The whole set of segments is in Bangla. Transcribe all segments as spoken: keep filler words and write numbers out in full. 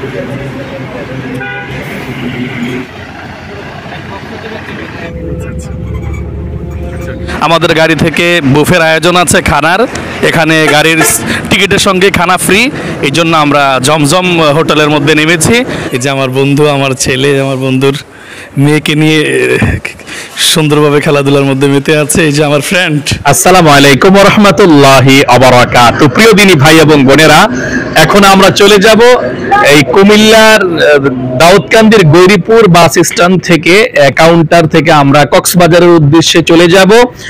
আমাদের গাড়ি থেকে বুফের আয়োজন আছে খানার, এখানে গাড়ির টিকিটের সঙ্গে খানা ফ্রি, এই জন্য আমরা জমজম হোটেলের মধ্যে নেমেছি। এই যে আমার বন্ধু, আমার ছেলে, আমার বন্ধুর মেয়েকে নিয়ে সুন্দরভাবে খেলাধুলার মধ্যে মেতে আছে। এই যে আমার ফ্রেন্ড। আসসালামু আলাইকুম ওয়া রাহমাতুল্লাহি ওয়া বারাকাতুহু। প্রিয় দিনী ভাই এবং বোনেরা, এখন আমরা চলে যাব এই কুমিল্লার দাউদকান্দির গৌরীপুর বাস স্ট্যান্ড থেকে, কাউন্টার থেকে আমরা কক্সবাজারের উদ্দেশ্যে চলে যাব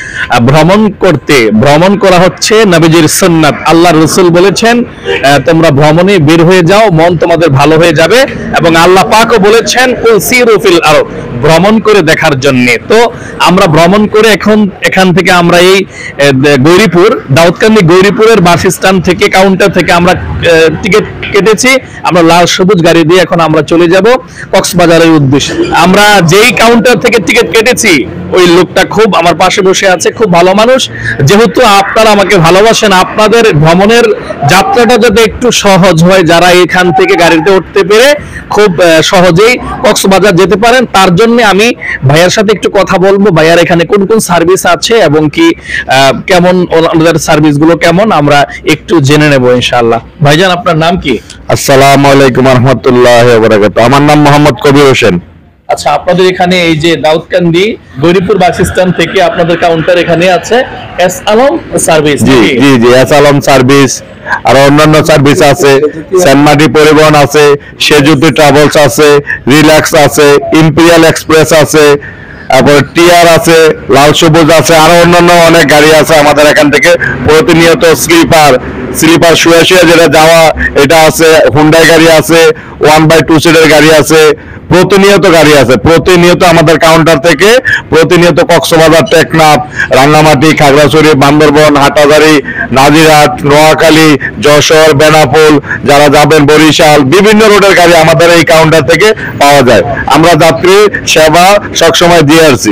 ভ্রমণ করতে। ভ্রমণ করা হচ্ছে নবীজির সুন্নাত। আল্লাহর রাসূল বলেছেন তোমরা ভ্রমণে বের হয়ে যাও, মন তোমাদের ভালো হয়ে যাবে, এবং আল্লাহ পাকও বলেছেন কুল সিরু ফিল আরদ, ভ্রমণ করে দেখার জন্য। তো আমরা ভ্রমণ করে এখন এখান থেকে আমরা এই গৌরীপুর দাউদকান্দি গৌরীপুরের বাস স্ট্যান্ড থেকে, কাউন্টার থেকে আমরা টিকিট কেটেছি। আমরা লাল সবুজ গাড়ি দিয়ে এখন আমরা চলে যাব কক্সবাজারের উদ্দেশ্যে। আমরা যেই কাউন্টার থেকে টিকিট কেটেছি ওই লোকটা খুব আমার পাশে বসে আছে, খুব ভালো মানুষ। যেহেতু আপনারা আমাকে ভালোবাসেন, আপনাদের ভ্রমণের যাত্রাটা যাতে একটু সহজ হয়, যারা এখান থেকে গাড়িতে উঠতে পেরে খুব সহজেই কক্সবাজার যেতে পারেন, তার জন্য আমি ভাইয়ার সাথে একটু কথা বলবো। ভাইয়ার এখানে কোন কোন সার্ভিস আছে এবং কি কেমন ওনাদের সার্ভিসগুলো কেমন, আমরা একটু জেনে নেব ইনশাআল্লাহ। ভাইজান, আপনার নাম কি? আসসালামু আলাইকুম ওয়া রাহমাতুল্লাহি ওয়া বারাকাতুহু। আমার নাম মোহাম্মদ কবির হোসেন। আচ্ছা, আপনাদের এখানে এই যে দাউদকান্দি গৌরীপুর বাস স্ট্যান্ড থেকে আপনাদের কাউন্টার এখানে আছে এস আলম সার্ভিস। জি জি জি এস আলম সার্ভিস, আর অন্যান্য সার্ভিস আছে, সেনমাটি পরিবহন আছে, সেজুতি ট্রাভেলস আছে, রিল্যাক্স আছে, ইম্পেরিয়াল এক্সপ্রেস আছে, তারপর টিআর আছে, লাল সবুজ আছে, আরো অন্যান্য অনেক গাড়ি আছে আমাদের এখান থেকে। প্রতিনিয়ত স্লিপার স্লিপার শুয়ে শুয়ে যেটা যাওয়া এটা আছে, হুন্ডাই গাড়ি আছে, ওয়ান বাই টু সিটের গাড়ি আছে, প্রতিনিয়ত গাড়ি আছে। প্রতিনিয়ত আমাদের কাউন্টার থেকে প্রতিনিয়ত কক্সবাজার, টেকনাফ, রাঙ্গামাটি, খাগড়াছড়ি, বান্দরবন, হাটাজারি, নাজিরহাট, নোয়াখালী, যশোর, বেনাপোল, যারা যাবেন বরিশাল, বিভিন্ন রোডের গাড়ি আমাদের এই কাউন্টার থেকে পাওয়া যায়। আমরা যাত্রী সেবা সবসময় দিয়ে আসছি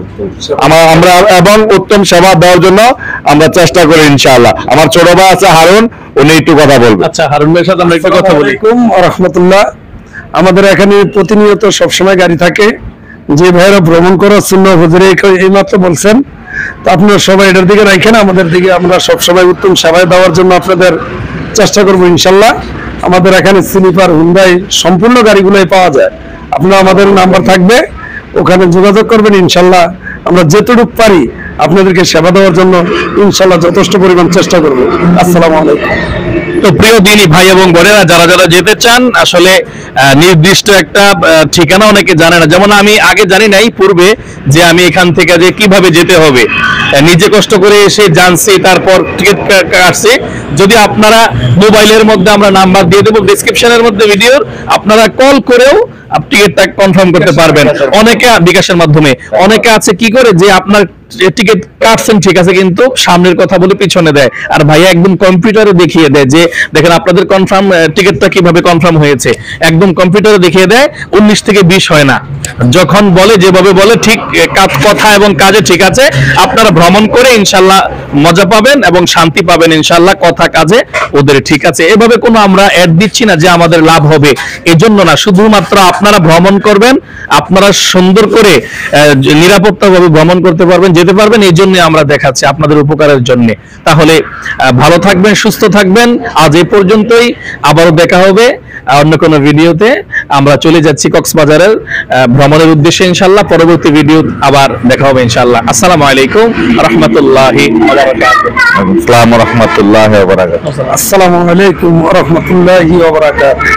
আমরা, এবং উত্তম সেবা দেওয়ার জন্য আমরা চেষ্টা করি ইনশাআল্লাহ। আমার ছোট ভাই আছে হারুন, উনি একটু কথা বলবেন। আচ্ছা, হারুন ভাইয়ের সাথে আমরা একটু কথা বলি। আসসালামু আলাইকুম ওয়া রাহমাতুল্লাহ। আমাদের এখানে প্রতিনিয়ত সবসময় গাড়ি থাকে। যে ভাইয়েরা ভ্রমণ করার জন্য হুজুর এই মাত্র বলছেন, তো আপনারা সবাই এটার দিকে রাখেন, আমাদের দিকে আমরা সবসময় উত্তম সেবা দেওয়ার জন্য আপনাদের চেষ্টা করবো ইনশাল্লাহ। আমাদের এখানে স্লিপার, হুন্ডাই সম্পূর্ণ গাড়িগুলোই পাওয়া যায়। আপনারা আমাদের নাম্বার থাকবে, ওখানে যোগাযোগ করবেন ইনশাল্লাহ। আমরা যেটুকু পারি আপনাদেরকে সেবা দেওয়ার জন্য ইনশাল্লাহ যথেষ্ট পরিমাণ চেষ্টা করবো। আসসালামু আলাইকুম। তো প্রিয় দিনী ভাই এবং বোনেরা, যারা যারা যেতে চান, আসলে নির্দিষ্ট একটা ঠিকানা অনেকে জানে না। যেমন আমি আগে জানি নাই পূর্বে যে আমি এখান থেকে যে কিভাবে যেতে হবে, নিজে কষ্ট করে এসে জানছি, তারপর টিকিট কাটছি। যদি আপনারা মোবাইলের মধ্যে আমরা নাম্বার দিয়ে দেবো ডেসক্রিপশনের মধ্যে ভিডিওর, আপনারা কল করেও টিকিটটা কনফার্ম করতে পারবেন। অনেকে বিকাশের মাধ্যমে, অনেকে আছে কি করে যে আপনার টিকিট কাটছেন ঠিক আছে, কিন্তু সামনের কথা বলে পিছনে দেয়, আর ভাইয়া একদম কম্পিউটারে দেখিয়ে দেয় যে দেখেন আপনাদের কনফার্ম টিকিটটা কিভাবে কনফার্ম হয়েছে, একদম কম্পিউটারে দেখিয়ে দেয়। উনিশ থেকে বিশ হয় না, যখন বলে যেভাবে বলে ঠিক কথা এবং কাজে ঠিক আছে। আপনারা ভ্রমণ করে ইনশাল্লাহ মজা পাবেন এবং শান্তি পাবেন ইনশাল্লাহ, কথা কাজে ওদের ঠিক আছে। এভাবে কোনো আমরা অ্যাড দিচ্ছি না যে আমাদের লাভ হবে, এজন্য না, শুধুমাত্র আপনারা ভ্রমণ করবেন, আপনারা সুন্দর করে নিরাপত্তাভাবে ভ্রমণ করতে পারবেন, যেতে পারবেন, এই জন্য আমরা দেখাচ্ছি আপনাদের উপকারের জন্য। তাহলে ভালো থাকবেন, সুস্থ থাকবেন। আজ এই পর্যন্তই, আবারও দেখা হবে অন্য কোনো ভিডিওতে। আমরা চলে যাচ্ছি কক্সবাজারের ভ্রমণের উদ্দেশ্যে ইনশাল্লাহ। পরবর্তী ভিডিও আবার দেখা হবে ইনশাল্লাহ। আসসালামু আলাইকুম রাহমাতুল্লাহি ওয়া বারাকাতুহু। আসসালামু রাহমাতুল্লাহি ওয়া বারাকাতুহু। আসসালামু আলাইকুম ওয়া রাহমাতুল্লাহি ওয়া বারাকাতুহু।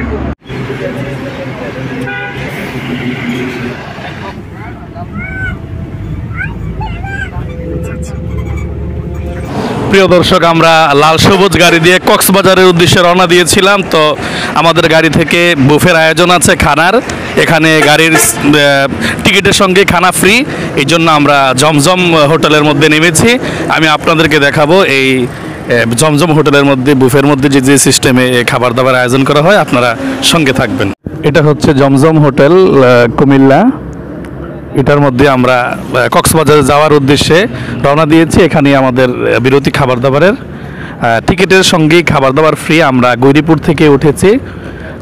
প্রিয় দর্শক, আমরা লাল সবুজ গাড়ি দিয়ে কক্সবাজারের উদ্দেশ্যে রওনা দিয়েছিলাম। তো আমাদের গাড়ি থেকে বুফের আয়োজন আছে খানার, এখানে গাড়ির টিকিটের সঙ্গে খানা ফ্রি, এই জন্য আমরা জমজম হোটেলের মধ্যে নেমেছি। আমি আপনাদেরকে দেখাবো এই জমজম হোটেলের মধ্যে বুফের মধ্যে যে যে সিস্টেমে খাবার দাবার আয়োজন করা হয়, আপনারা সঙ্গে থাকবেন। এটা হচ্ছে জমজম হোটেল কুমিল্লা। এটার মধ্যে আমরা কক্সবাজারে যাওয়ার উদ্দেশ্যে রওনা দিয়েছি। এখানে আমাদের বিরতি খাবার দাবারের টিকিটের সঙ্গেই খাবার দাবার ফ্রি। আমরা গৌরীপুর থেকে উঠেছি,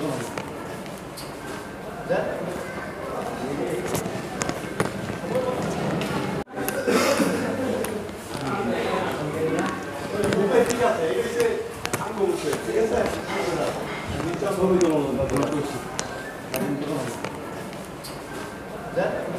ঠিক আছে যা